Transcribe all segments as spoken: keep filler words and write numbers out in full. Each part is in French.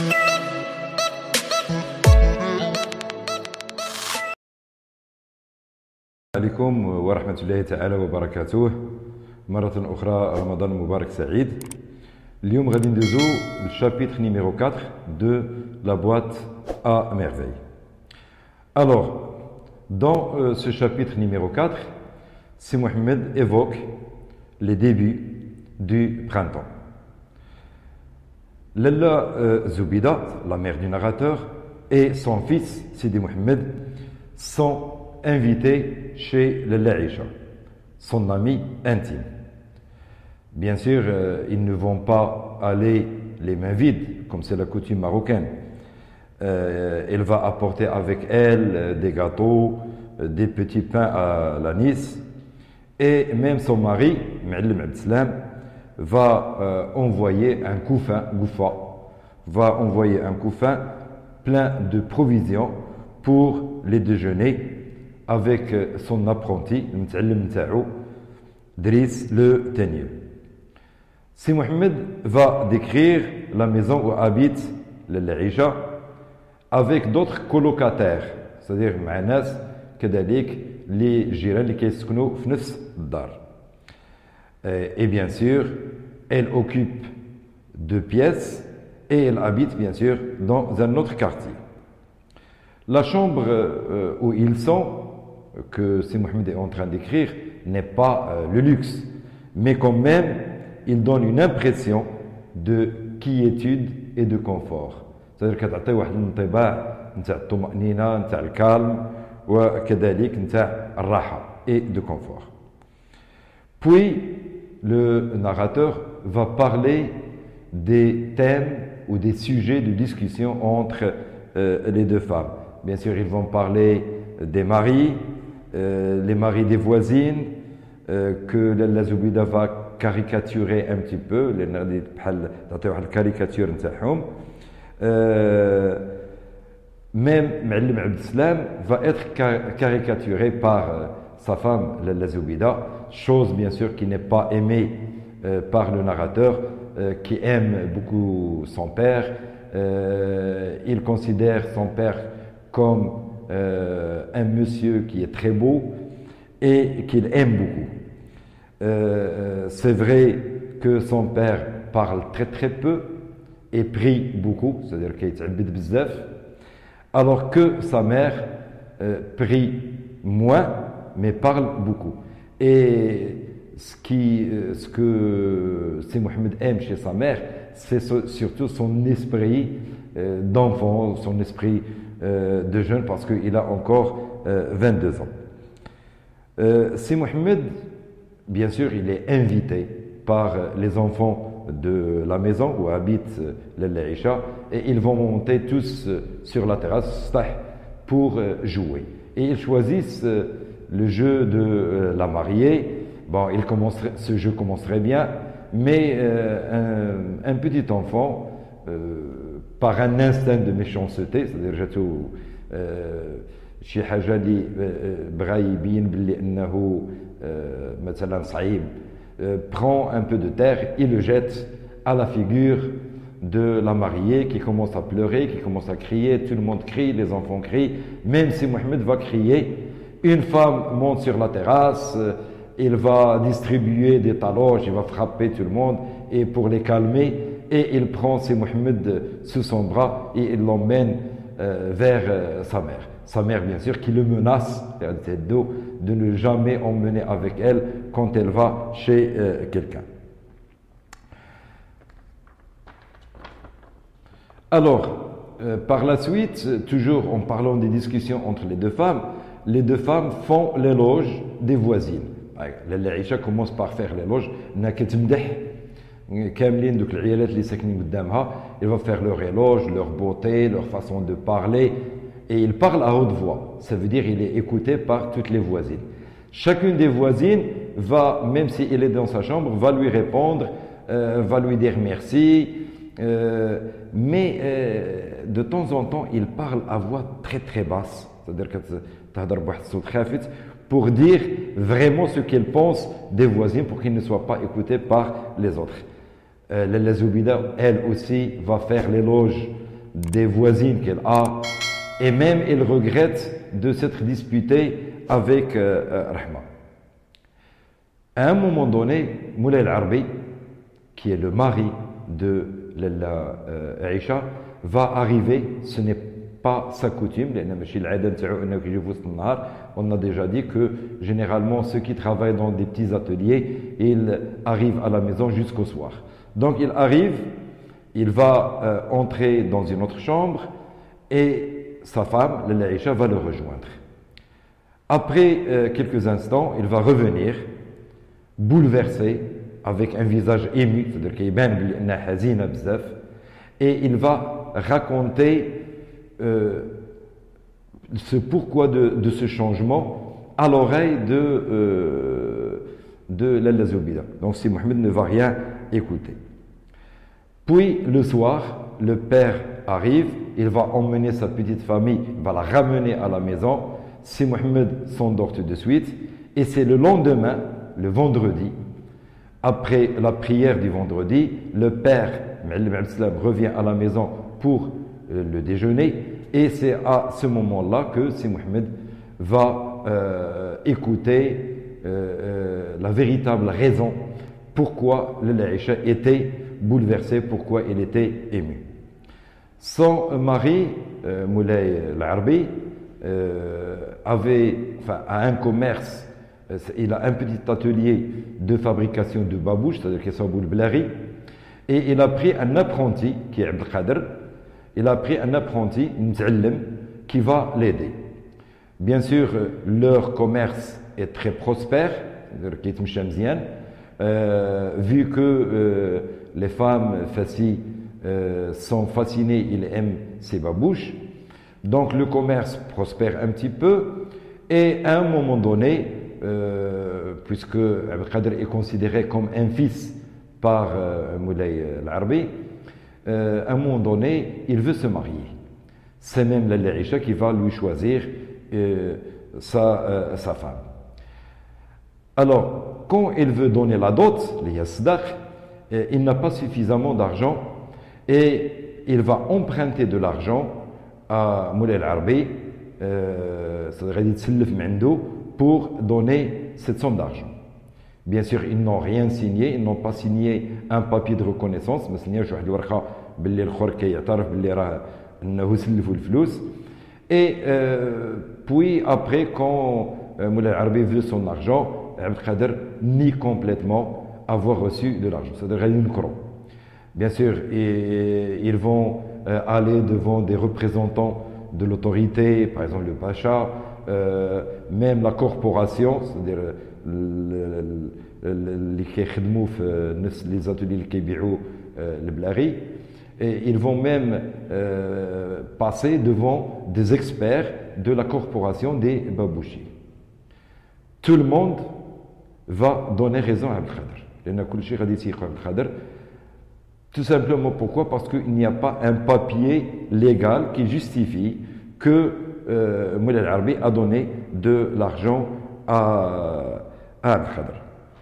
عليكم ورحمة الله تعالى وبركاته. مرة أخرى رمضان مبارك سعيد. اليوم غادي ندوزو للشابيتر numéro quatre de la boîte à merveille. Alors, dans euh, ce chapitre numéro quatre, Si Mohamed évoque les débuts du printemps. Lalla euh, Zoubida, la mère du narrateur, et son fils Sidi Mohamed sont invités chez Lalla Aïcha, son ami intime. Bien sûr, euh, ils ne vont pas aller les mains vides, comme c'est la coutume marocaine. Euh, elle va apporter avec elle euh, des gâteaux, euh, des petits pains à l'anis, et même son mari, Ma'allim Abdeslam, va euh, envoyer un couffin, Goufa, va envoyer un couffin plein de provisions pour les déjeuners avec euh, son apprenti, le Muta'allim Ta'ou, Driss le Tenier. Si Mohamed va décrire la maison où habite l'Aïcha avec d'autres colocataires, c'est-à-dire مع ناس كذلك les جيران اللي كيسكنوا في نفس الدار. Et bien sûr, elle occupe deux pièces et elle habite bien sûr dans un autre quartier. La chambre euh, où ils sont, que Si Mohamed est en train d'écrire, n'est pas euh, le luxe, mais quand même il donne une impression de quiétude et de confort. C'est-à-dire كتعطي واحد الانطباع نتاع الطمأنينة نتاع الكالم وكذلك نتاع الراحة et de confort. Puis le narrateur va parler des thèmes ou des sujets de discussion entre euh, les deux femmes. Bien sûr, ils vont parler des maris, euh, les maris des voisines, euh, que la Zoubida va caricaturer un petit peu, les بحال تعطي واحد الكاريكاتير نتاعهم. Même Ma'allim Abdeslam va être caricaturé par euh, sa femme, la Zoubida, chose bien sûr qui n'est pas aimée euh, par le narrateur, euh, qui aime beaucoup son père. Euh, il considère son père comme euh, un monsieur qui est très beau et qu'il aime beaucoup. Euh, c'est vrai que son père parle très très peu et prie beaucoup, c'est-à-dire qu'il يتعبد بزاف, alors que sa mère euh, prie moins mais parle beaucoup. Et ce, qui, ce que Si Mohamed aime chez sa mère, c'est surtout son esprit euh, d'enfant, son esprit euh, de jeune, parce qu'il a encore euh, vingt-deux ans. Euh, Si Mohamed, bien sûr, il est invité par les enfants de la maison où habite l'Aïcha et ils vont monter tous sur la terrasse pour jouer. Et ils choisissent le jeu de la mariée. Bon, il commencerait, ce jeu commencerait bien, mais euh, un, un petit enfant, euh, par un instinct de méchanceté, c'est-à-dire جاتو شي حاجة اللي بغا يبين بلي أنه مثلا صعيب, prend un peu de terre et le jette à la figure de la mariée qui commence à pleurer, qui commence à crier, tout le monde crie, les enfants crient, même si Mohamed va crier, une femme monte sur la terrasse, il va distribuer des taloches, il va frapper tout le monde et pour les calmer, et il prend Si Mohamed sous son bras et il l'emmène euh, vers euh, sa mère. Sa mère, bien sûr, qui le menace de ne jamais emmener avec elle quand elle va chez euh, quelqu'un. Alors, euh, par la suite, toujours en parlant des discussions entre les deux femmes, les deux femmes font l'éloge des voisines. L'Aïcha commence par faire l'éloge. كاملين دوك العيالات اللي ساكنين قدامها, il va faire leur éloge, leur beauté, leur façon de parler. Et il parle à haute voix, ça veut dire qu'il est écouté par toutes les voisines. Chacune des voisines va, même si il est dans sa chambre, va lui répondre, euh, va lui dire merci, euh, mais euh, de temps en temps, il parle à voix très très basse, c'est-à-dire que pour dire vraiment ce qu'il pense des voisins pour qu'il ne soit pas écouté par les autres. Euh, la Zoubida, elle aussi, va faire l'éloge des voisines qu'elle a, et même elle regrette de s'être disputée avec euh, euh, Rahma. À un moment donné, Moulay al-Arbi, qui est le mari de Lalla euh, Aïcha, va arriver. Ce n'est pas sa coutume. On a déjà dit que généralement ceux qui travaillent dans des petits ateliers, ils arrivent à la maison jusqu'au soir. Donc il arrive, il va euh, entrer dans une autre chambre et sa femme, Lalla Aïcha, va le rejoindre. Après euh, quelques instants, il va revenir bouleversé, avec un visage ému, c'est-à-dire qu'il est et il va raconter euh, ce pourquoi de, de ce changement à l'oreille de, euh, de Lalla Zoubida. Donc si Mohamed ne va rien écouter. Puis le soir, le père arrive, il va emmener sa petite famille, il va la ramener à la maison. Si Mohamed s'endort tout de suite, et c'est le lendemain, le vendredi, après la prière du vendredi, le père Ma'allim Abdeslam revient à la maison pour euh, le déjeuner, et c'est à ce moment-là que Si Mohamed va euh, écouter euh, euh, la véritable raison pourquoi Lalla Aïcha était bouleversée, pourquoi elle était émue. Son mari, euh, Moulay al-Arbi, euh, avait, enfin, a un commerce. Il a un petit atelier de fabrication de babouches, c'est-à-dire qu'il s'appelle Blari, et il a pris un apprenti qui est Abdelkader. Il a pris un apprenti, Mt'allim, qui va l'aider. Bien sûr, leur commerce est très prospère, euh, vu que euh, les femmes fassi euh, sont fascinées, ils aiment ces babouches. Donc le commerce prospère un petit peu, et à un moment donné, Euh, puisque Abdelkader est considéré comme un fils par euh, Moulay al-Arbi, euh, à un moment donné, il veut se marier. C'est même Lalla Aïcha qui va lui choisir euh, sa, euh, sa femme. Alors, quand il veut donner la dot, le yasdaq, euh, il n'a pas suffisamment d'argent et il va emprunter de l'argent à Moulay al-Arbi, euh, pour donner cette somme d'argent. Bien sûr, ils n'ont rien signé, ils n'ont pas signé un papier de reconnaissance, et euh, puis après, quand euh, Moulay al-Arbi veut son argent, Abdelkader nie complètement avoir reçu de l'argent, c'est-à-dire une couronne. Bien sûr, et, ils vont euh, aller devant des représentants de l'autorité, par exemple le Pacha, Euh, même la corporation, c'est-à-dire les qui خدموا في les ateliers اللي كيبيعوا le blari, et ils vont même euh, passer devant des experts de la corporation des babouchis. Tout le monde va donner raison à Abdelkader. Tout simplement pourquoi? Parce qu'il n'y a pas un papier légal qui justifie que Euh, Moulay al-Arbi a donné de l'argent à, à Abdelkader.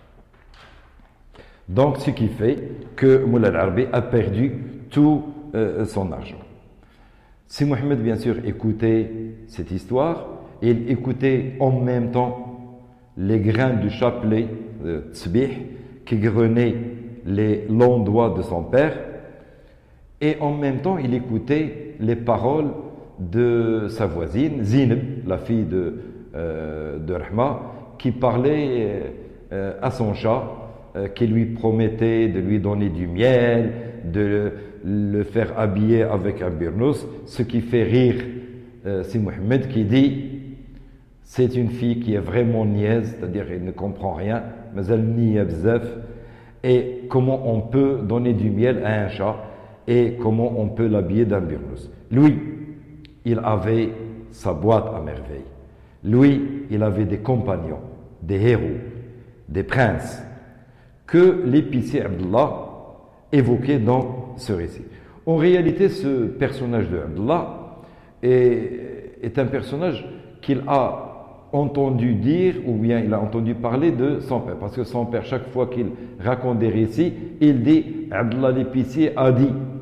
Donc, ce qui fait que Moulay al-Arbi a perdu tout euh, son argent. Si Mohamed, bien sûr, écoutait cette histoire, il écoutait en même temps les grains du chapelet de Tsbih qui grenaient les longs doigts de son père, et en même temps, il écoutait les paroles de sa voisine, Zineb, la fille de, euh, de Rahma, qui parlait euh, à son chat, euh, qui lui promettait de lui donner du miel, de le faire habiller avec un burnous, ce qui fait rire euh, Si Mohamed qui dit c'est une fille qui est vraiment niaise, c'est-à-dire elle ne comprend rien, mais elle nie bzaf, et comment on peut donner du miel à un chat et comment on peut l'habiller d'un burnous. Lui, il avait sa boîte à merveille. Lui, il avait des compagnons, des héros, des princes, que l'épicier Abdullah évoquait dans ce récit. En réalité, ce personnage de Abdullah est, est un personnage qu'il a entendu dire, ou bien il a entendu parler de son père. Parce que son père, chaque fois qu'il raconte des récits, il dit Abdullah l'épicier a dit.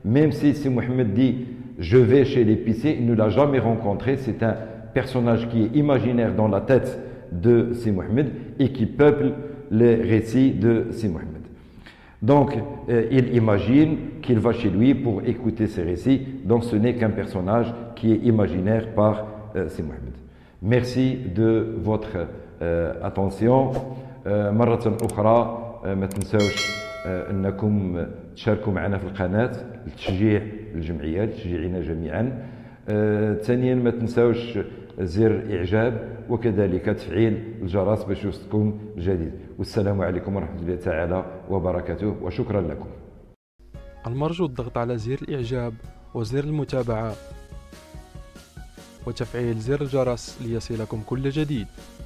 Même si si Mohamed dit « je vais chez l'épicier », il ne l'a jamais rencontré. C'est un personnage qui est imaginaire dans la tête de Si Mohamed et qui peuple les récits de Si Mohamed. Donc, euh, il imagine qu'il va chez lui pour écouter ses récits. Donc, ce n'est qu'un personnage qui est imaginaire par euh, Si Mohamed. Merci de votre euh, attention. مرة أخرى ما تنسوش أنكم تشاركوا معنا في القناة لتشجيع الجمعيات، تشجيعنا جميعا. ثانيا ما تنسوش زر إعجاب وكذلك تفعيل الجرس باش يوصلكم الجديد. والسلام عليكم ورحمة الله تعالى وبركاته وشكرا لكم. المرجو الضغط على زر الإعجاب وزر المتابعة وتفعيل زر الجرس ليصلكم كل جديد.